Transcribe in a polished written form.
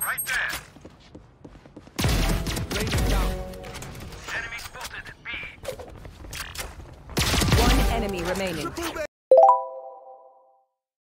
Right there. Raiding down. Enemy spotted. B. One enemy remaining. Triple